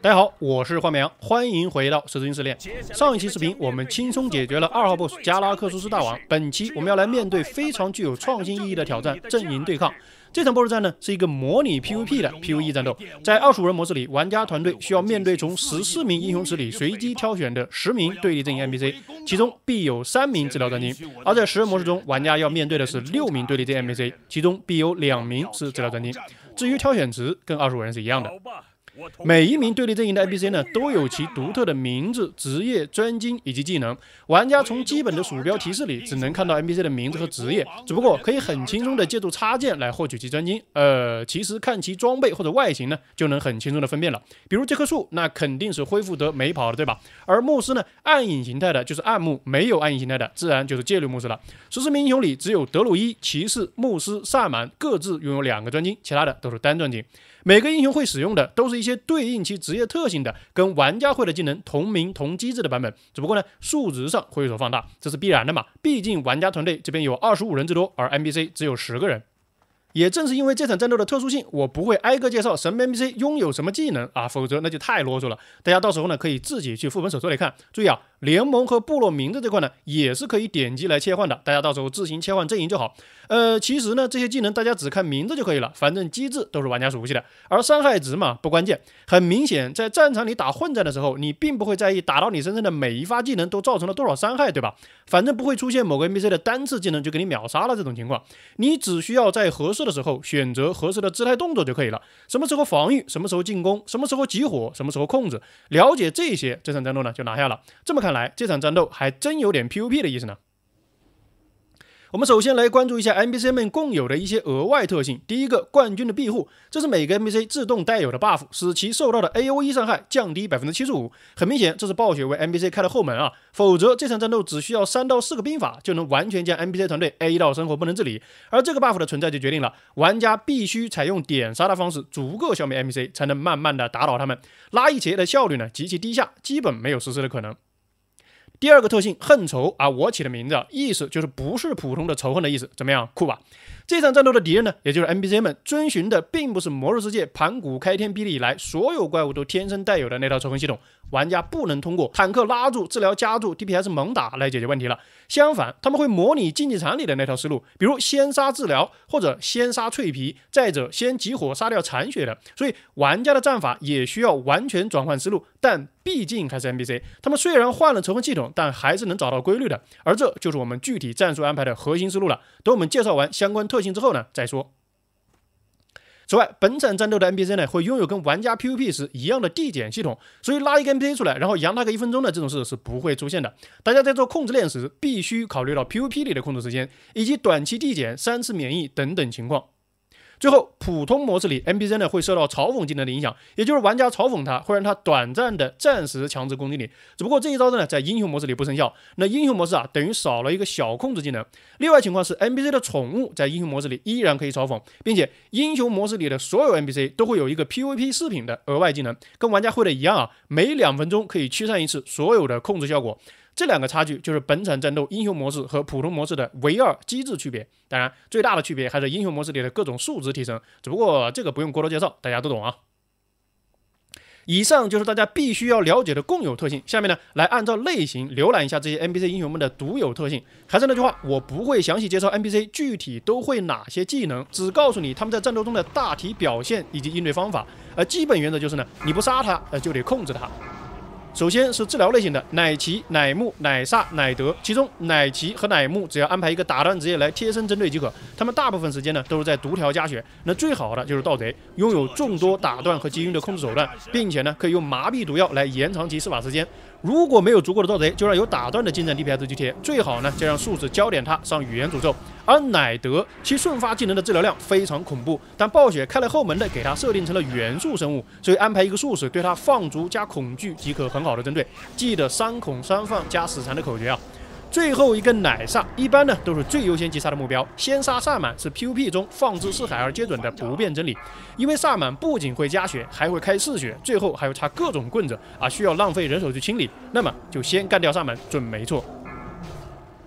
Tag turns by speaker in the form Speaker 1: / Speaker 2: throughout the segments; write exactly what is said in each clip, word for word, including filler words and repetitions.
Speaker 1: 大家好，我是花绵羊，欢迎回到十字军试炼。上一期视频我们轻松解决了二号 BOSS 加拉克苏斯大王，本期我们要来面对非常具有创新意义的挑战——阵营对抗。这场 BOSS 战呢是一个模拟 P V P 的 P V E 战斗，在二十五人模式里，玩家团队需要面对从十四名英雄池里随机挑选的十名对立阵营 N P C， 其中必有三名治疗专精；而在十人模式中，玩家要面对的是六名对立阵营 N P C， 其中必有两名是治疗专精。至于挑选值，跟二十五人是一样的。 每一名对立阵营的 N P C 呢，都有其独特的名字、职业、专精以及技能。玩家从基本的鼠标提示里只能看到 N P C 的名字和职业，只不过可以很轻松的借助插件来获取其专精。呃，其实看其装备或者外形呢，就能很轻松的分辨了。比如这棵树，那肯定是恢复得没跑的，对吧？而牧师呢，暗影形态的就是暗牧，没有暗影形态的，自然就是戒律牧师了。十四名英雄里，只有德鲁伊、骑士、牧师、萨满各自拥有两个专精，其他的都是单专精。 每个英雄会使用的都是一些对应其职业特性的、跟玩家会的技能同名同机制的版本，只不过呢数值上会有所放大，这是必然的嘛。毕竟玩家团队这边有二十五人之多，而 N P C 只有十个人。 也正是因为这场战斗的特殊性，我不会挨个介绍什么 N P C 拥有什么技能啊，否则那就太啰嗦了。大家到时候呢可以自己去副本手册里看。注意啊，联盟和部落名字这块呢也是可以点击来切换的，大家到时候自行切换阵营就好。呃，其实呢这些技能大家只看名字就可以了，反正机制都是玩家熟悉的。而伤害值嘛不关键，很明显在战场里打混战的时候，你并不会在意打到你身上的每一发技能都造成了多少伤害，对吧？反正不会出现某个 N P C 的单次技能就给你秒杀了这种情况，你只需要在合适的时候选择合适的姿态动作就可以了。什么时候防御，什么时候进攻，什么时候集火，什么时候控制，了解这些，这场战斗呢就拿下了。这么看来，这场战斗还真有点 P V P 的意思呢。 我们首先来关注一下 N P C 们共有的一些额外特性。第一个，冠军的庇护，这是每个 N P C 自动带有的 buff， 使其受到的 A O E 伤害降低 百分之七十五。很明显，这是暴雪为 N P C 开了后门啊，否则这场战斗只需要三到四个兵法就能完全将 N P C 团队 A 到生活不能自理。而这个 buff 的存在就决定了玩家必须采用点杀的方式，足够消灭 N P C， 才能慢慢的打倒他们。拉一节的效率呢极其低下，基本没有实施的可能。 第二个特性，恨仇啊，我起的名字啊，意思就是不是普通的仇恨的意思，怎么样，酷吧？这场战斗的敌人呢，也就是 N P C 们遵循的，并不是魔兽世界盘古开天辟地以来所有怪物都天生带有的那套仇恨系统，玩家不能通过坦克拉住、治疗加住、D P S 猛打来解决问题了。相反，他们会模拟竞技场里的那套思路，比如先杀治疗，或者先杀脆皮，再者先集火杀掉残血的。所以玩家的战法也需要完全转换思路，但 毕竟还是 N P C， 他们虽然换了仇恨系统，但还是能找到规律的，而这就是我们具体战术安排的核心思路了。等我们介绍完相关特性之后呢，再说。此外，本场战斗的 N P C 呢会拥有跟玩家 P V P 时一样的递减系统，所以拉一个 N P C 出来，然后养他个一分钟的这种事是不会出现的。大家在做控制链时，必须考虑到 P V P 里的控制时间，以及短期递减、三次免疫等等情况。 最后，普通模式里 N P C 呢会受到嘲讽技能的影响，也就是玩家嘲讽他，会让他短暂的暂时强制攻击你。只不过这一招呢在英雄模式里不生效，那英雄模式啊等于少了一个小控制技能。例外情况是 N P C 的宠物在英雄模式里依然可以嘲讽，并且英雄模式里的所有 N P C 都会有一个 P V P 饰品的额外技能，跟玩家会的一样啊，每两分钟可以驱散一次所有的控制效果。 这两个差距就是本场战斗英雄模式和普通模式的唯二机制区别。当然，最大的区别还是英雄模式里的各种数值提升，只不过这个不用过多介绍，大家都懂啊。以上就是大家必须要了解的共有特性。下面呢，来按照类型浏览一下这些 N P C 英雄们的独有特性。还是那句话，我不会详细介绍 N P C 具体都会哪些技能，只告诉你他们在战斗中的大体表现以及应对方法。而基本原则就是呢，你不杀他，呃，就得控制他。 首先是治疗类型的奶骑、奶木、奶煞、奶德，其中奶骑和奶木只要安排一个打断职业来贴身针对即可。他们大部分时间呢都是在独条加血，那最好的就是盗贼，拥有众多打断和击晕的控制手段，并且呢可以用麻痹毒药来延长其施法时间。如果没有足够的盗贼，就让有打断的近战 D P S 去贴，最好呢就让术士焦点他上语言诅咒。而奶德其瞬发技能的治疗量非常恐怖，但暴雪开了后门的给他设定成了元素生物，所以安排一个术士对他放逐加恐惧即可很好的针对。记得三恐三放加死残的口诀啊。 最后一个奶煞，一般呢都是最优先击杀的目标。先杀萨满是 P V P 中放之四海而皆准的不变真理，因为萨满不仅会加血，还会开嗜血，最后还会插各种棍子啊，需要浪费人手去清理。那么就先干掉萨满准没错。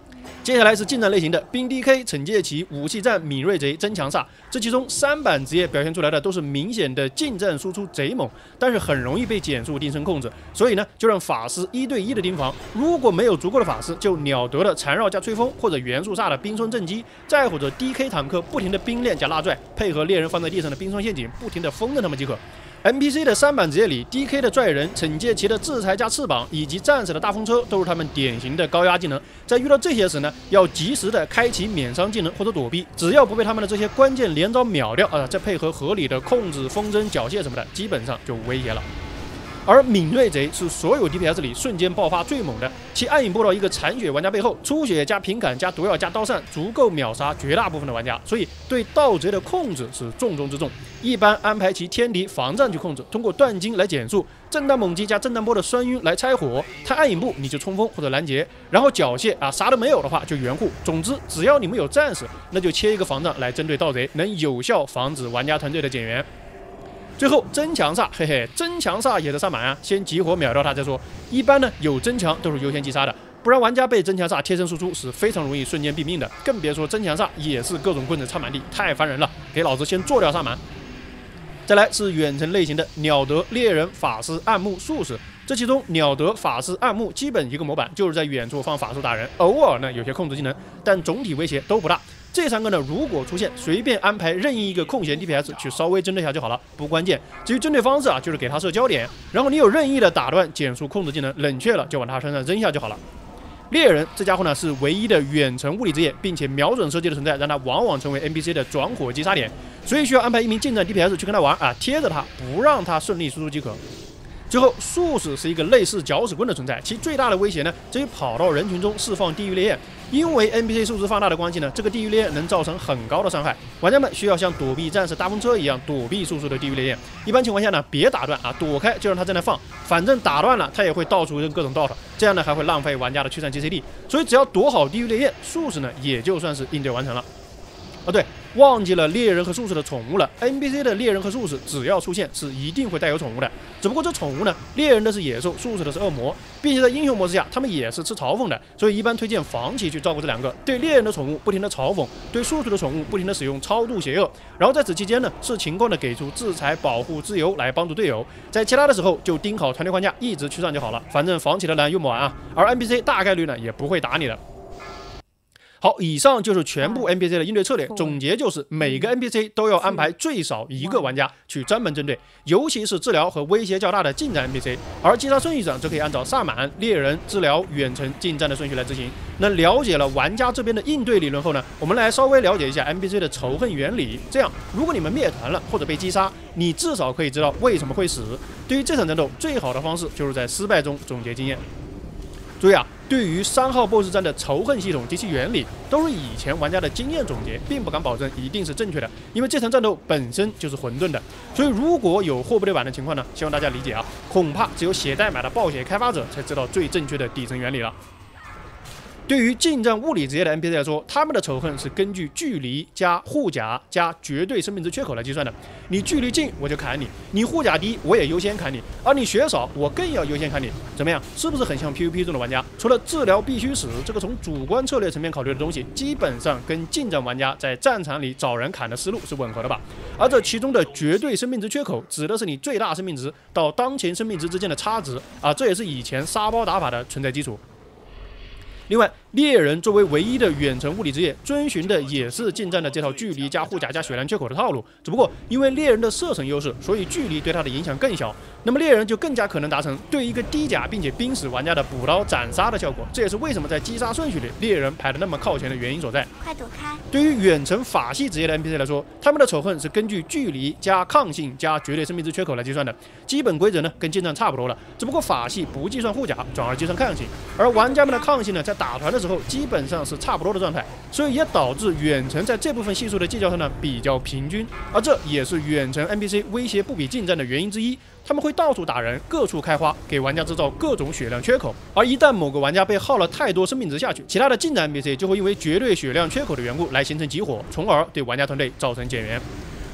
Speaker 1: 接下来是近战类型的冰 D K、惩戒骑、武器战、敏锐贼、增强煞。这其中三版职业表现出来的都是明显的近战输出贼猛，但是很容易被减速定身控制。所以呢，就让法师一对一的盯防。如果没有足够的法师，就鸟得了缠绕加吹风，或者元素煞的冰霜正击，再或者 D K 坦克不停的冰链加拉拽，配合猎人放在地上的冰霜陷阱，不停的封着他们即可。N P C 的三版职业里 ，D K 的拽人、惩戒骑的制裁加翅膀，以及战士的大风车，都是他们典型的高压技能。在遇到这些时呢，要及时的开启免伤技能或者躲避，只要不被他们的这些关键连招秒掉啊，再配合合理的控制、风筝、缴械什么的，基本上就无威胁了。而敏锐贼是所有 D P S 里瞬间爆发最猛的，其暗影波到一个残血玩家背后，出血加平砍加毒药加刀扇，足够秒杀绝大部分的玩家，所以对盗贼的控制是重中之重。一般安排其天敌防战去控制，通过断金来减速，震荡猛击加震荡波的酸晕来拆火，他暗影步你就冲锋或者拦截，然后缴械啊，啥都没有的话就援护。总之，只要你们有战士，那就切一个防战来针对盗贼，能有效防止玩家团队的减员。最后增强煞，嘿嘿，增强煞也是上满啊，先集火秒掉它再说。一般呢有增强都是优先击杀的，不然玩家被增强煞贴身输出是非常容易瞬间毙命的，更别说增强煞也是各种棍子插满地，太烦人了。给老子先做掉煞满。再来是远程类型的鸟德、猎人、法师、暗木、术士。这其中鸟德、法师、暗木基本一个模板，就是在远处放法术打人，偶尔呢有些控制技能，但总体威胁都不大。这三个呢，如果出现，随便安排任意一个空闲 D P S 去稍微针对下就好了，不关键。至于针对方式啊，就是给他设焦点，然后你有任意的打断、减速控制技能，冷却了就往他身上扔下就好了。猎人这家伙呢是唯一的远程物理职业，并且瞄准射击的存在，让他往往成为 N P C 的转火击杀点，所以需要安排一名近战 D P S 去跟他玩啊，贴着他，不让他顺利输出即可。最后，术士是一个类似搅屎棍的存在，其最大的威胁呢，在于跑到人群中释放地狱烈焰。因为 N P C 数值放大的关系呢，这个地狱烈焰能造成很高的伤害，玩家们需要像躲避战士大风车一样躲避术士的地狱烈焰。一般情况下呢，别打断啊，躲开就让他在那放，反正打断了他也会到处扔各种 dot， 这样呢还会浪费玩家的驱散 G C D， 所以只要躲好地狱烈焰，术士呢也就算是应对完成了。哦对，忘记了猎人和术士的宠物了。N P C 的猎人和术士只要出现是一定会带有宠物的，只不过这宠物呢，猎人的是野兽，术士的是恶魔，并且在英雄模式下，他们也是吃嘲讽的，所以一般推荐房企去照顾这两个。对猎人的宠物不停的嘲讽，对术士的宠物不停的使用超度邪恶，然后在此期间呢，视情况的给出制裁、保护、自由来帮助队友。在其他的时候就盯好团队框架，一直驱散就好了，反正房企的蓝用不完啊，而 N P C 大概率呢也不会打你的。好，以上就是全部 N P C 的应对策略。总结就是，每个 N P C 都要安排最少一个玩家去专门针对，尤其是治疗和威胁较大的近战 N P C。而击杀顺序上则可以按照萨满、猎人、治疗、远程、近战的顺序来执行。那了解了玩家这边的应对理论后呢，我们来稍微了解一下 N P C 的仇恨原理。这样，如果你们灭团了或者被击杀，你至少可以知道为什么会死。对于这场战斗，最好的方式就是在失败中总结经验。注意啊，对于三号 B O S S 战的仇恨系统及其原理，都是以前玩家的经验总结，并不敢保证一定是正确的，因为这场战斗本身就是混沌的。所以如果有货不对版的情况呢，希望大家理解啊，恐怕只有写代码的暴雪开发者才知道最正确的底层原理了。对于近战物理职业的 N P C 来说，他们的仇恨是根据距离加护甲加绝对生命值缺口来计算的。你距离近我就砍你，你护甲低我也优先砍你，而你血少我更要优先砍你。怎么样？是不是很像 P V P 中的玩家？除了治疗必须死这个从主观策略层面考虑的东西，基本上跟近战玩家在战场里找人砍的思路是吻合的吧？而这其中的绝对生命值缺口，指的是你最大生命值到当前生命值之间的差值啊，这也是以前沙包打法的存在基础。另外，猎人作为唯一的远程物理职业，遵循的也是近战的这套距离加护甲加血量缺口的套路，只不过因为猎人的射程优势，所以距离对他的影响更小。那么猎人就更加可能达成对一个低甲并且濒死玩家的补刀斩杀的效果，这也是为什么在击杀顺序里猎人排得那么靠前的原因所在。
Speaker 2: 快躲开！
Speaker 1: 对于远程法系职业的 N P C 来说，他们的仇恨是根据距离加抗性加绝对生命值缺口来计算的，基本规则呢跟近战差不多了，只不过法系不计算护甲，转而计算抗性，而玩家们的抗性呢，在打团的时候基本上是差不多的状态，所以也导致远程在这部分系数的计较上呢比较平均，而这也是远程 N P C 威胁不比近战的原因之一。他们会到处打人，各处开花，给玩家制造各种血量缺口。而一旦某个玩家被耗了太多生命值下去，其他的近战 N P C 就会因为绝对血量缺口的缘故来形成集火，从而对玩家团队造成减员。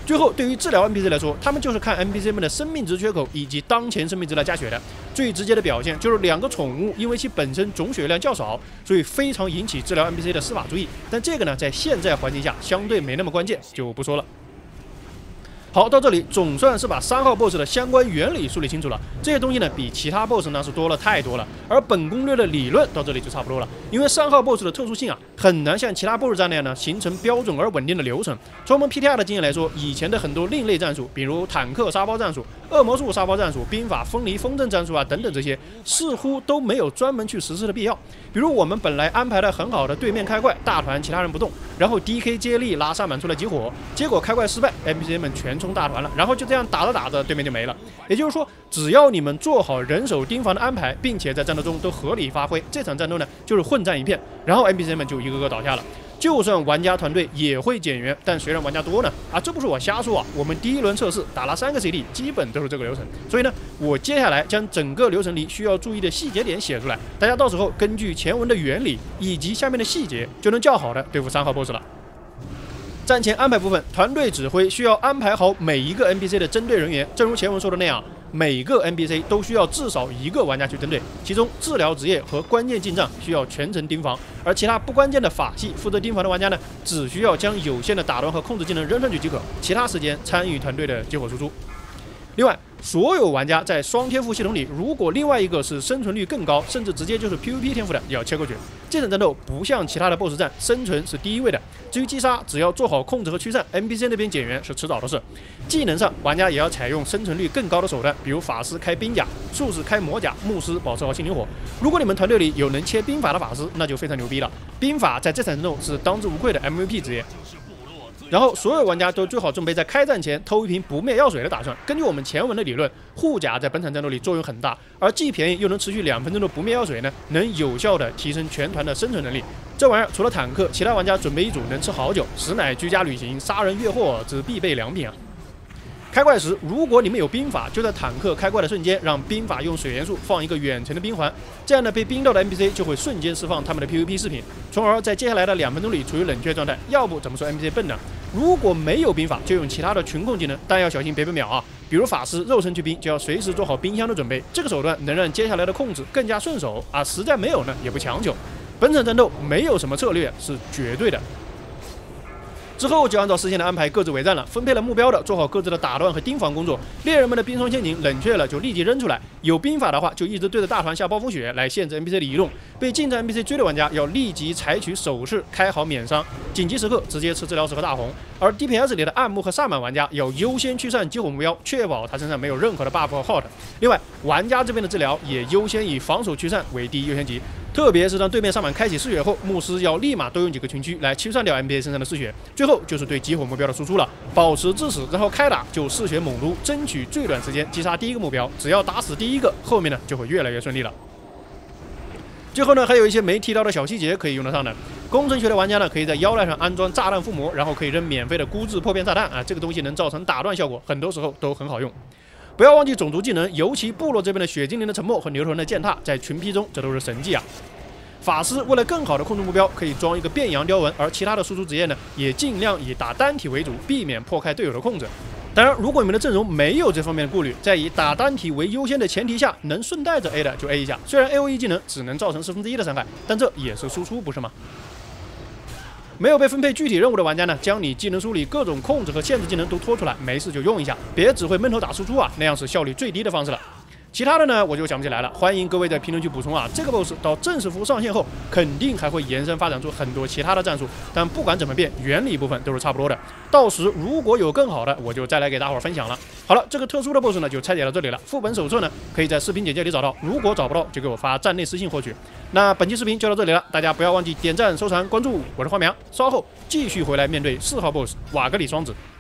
Speaker 1: 最后，对于治疗 N P C 来说，他们就是看 N P C 们的生命值缺口以及当前生命值来加血的。最直接的表现就是两个宠物因为其本身总血量较少，所以非常引起治疗 N P C 的司法注意。但这个呢，在现在环境下相对没那么关键，就不说了。 好，到这里总算是把三号 BOSS 的相关原理梳理清楚了。这些东西呢，比其他 BOSS 呢是多了太多了。而本攻略的理论到这里就差不多了。因为三号 BOSS 的特殊性啊，很难像其他 BOSS 战那样呢形成标准而稳定的流程。从我们 P T R 的经验来说，以前的很多另类战术，比如坦克沙包战术、恶魔术沙包战术、兵法分离风阵战术啊等等这些，似乎都没有专门去实施的必要。比如我们本来安排的很好的对面开怪，大团其他人不动，然后 D K 接力拉上满出来集火，结果开怪失败 ，N P C 们全冲大团了，然后就这样打着打着，对面就没了。也就是说，只要你们做好人手盯防的安排，并且在战斗中都合理发挥，这场战斗呢就是混战一片，然后 N P C 们就一个个倒下了。就算玩家团队也会减员，但谁让玩家多呢？啊，这不是我瞎说啊，我们第一轮测试打了三个 C D， 基本都是这个流程。所以呢，我接下来将整个流程里需要注意的细节点写出来，大家到时候根据前文的原理以及下面的细节，就能较好的对付三号 BOSS 了。 战前安排部分，团队指挥需要安排好每一个 N P C 的针对人员。正如前文说的那样，每个 N P C 都需要至少一个玩家去针对，其中治疗职业和关键进账需要全程盯防，而其他不关键的法系负责盯防的玩家呢，只需要将有限的打断和控制技能扔上去即可，其他时间参与团队的激活输出。 另外，所有玩家在双天赋系统里，如果另外一个是生存率更高，甚至直接就是 P V P 天赋的，也要切过去。这场战斗不像其他的 BOSS 战，生存是第一位的。至于击杀，只要做好控制和驱散 ，N P C 那边减员是迟早的事。技能上，玩家也要采用生存率更高的手段，比如法师开兵甲，术士开魔甲，牧师保持好心灵火。如果你们团队里有能切兵法的法师，那就非常牛逼了。兵法在这场战斗是当之无愧的 M V P 职业。 然后，所有玩家都最好准备在开战前偷一瓶不灭药水的打算。根据我们前文的理论，护甲在本场战斗里作用很大，而既便宜又能持续两分钟的不灭药水呢，能有效的提升全团的生存能力。这玩意儿除了坦克，其他玩家准备一组能吃好久，实乃居家旅行、杀人越货之必备良品啊！ 开怪时，如果你们有兵法，就在坦克开怪的瞬间，让兵法用水元素放一个远程的冰环，这样呢，被冰到的 N P C 就会瞬间释放他们的 P V P 饰品，从而在接下来的两分钟里处于冷却状态。要不怎么说 N P C 笨呢？如果没有兵法，就用其他的群控技能，但要小心别被秒啊！比如法师肉身去冰，就要随时做好冰箱的准备，这个手段能让接下来的控制更加顺手啊！实在没有呢，也不强求。本场战斗没有什么策略，是绝对的。 之后就按照事先的安排各自为战了，分配了目标的做好各自的打断和盯防工作。猎人们的冰霜陷阱冷却了就立即扔出来，有兵法的话就一直对着大团下暴风雪来限制 N P C 的移动。被近战 N P C 追的玩家要立即采取手势开好免伤，紧急时刻直接吃治疗石和大红。而 D P S 里的暗幕和萨满玩家要优先驱散激活目标，确保他身上没有任何的 buff 和 hot。另外，玩家这边的治疗也优先以防守驱散为第一优先级。 特别是当对面上满开启嗜血后，牧师要立马多用几个群驱来驱散掉 N P C 身上的嗜血。最后就是对激活目标的输出了，保持至死，然后开打就嗜血猛撸，争取最短时间击杀第一个目标。只要打死第一个，后面呢就会越来越顺利了。最后呢，还有一些没提到的小细节可以用得上的。工程学的玩家呢，可以在腰带上安装炸弹附魔，然后可以扔免费的孤制破片炸弹啊，这个东西能造成打断效果，很多时候都很好用。 不要忘记种族技能，尤其部落这边的血精灵的沉默和牛头人的践踏，在群批中这都是神技啊！法师为了更好的控制目标，可以装一个变羊雕纹，而其他的输出职业呢，也尽量以打单体为主，避免破开队友的控制。当然，如果你们的阵容没有这方面的顾虑，在以打单体为优先的前提下，能顺带着 A 的就 A 一下。虽然 A O E 技能只能造成四分之一的伤害，但这也是输出，不是吗？ 没有被分配具体任务的玩家呢，将你技能书里各种控制和限制技能都拖出来，没事就用一下，别只会闷头打输出啊，那样是效率最低的方式了。其他的呢，我就想不起来了。欢迎各位在评论区补充啊。这个 boss 到正式服务上线后，肯定还会延伸发展出很多其他的战术，但不管怎么变，原理部分都是差不多的。到时如果有更好的，我就再来给大伙儿分享了。好了，这个特殊的 boss 呢，就拆解到这里了。副本手册呢，可以在视频简介里找到，如果找不到，就给我发站内私信获取。那本期视频就到这里了，大家不要忘记点赞、收藏、关注，我是花苗，稍后继续回来面对四号 boss 瓦格里双子。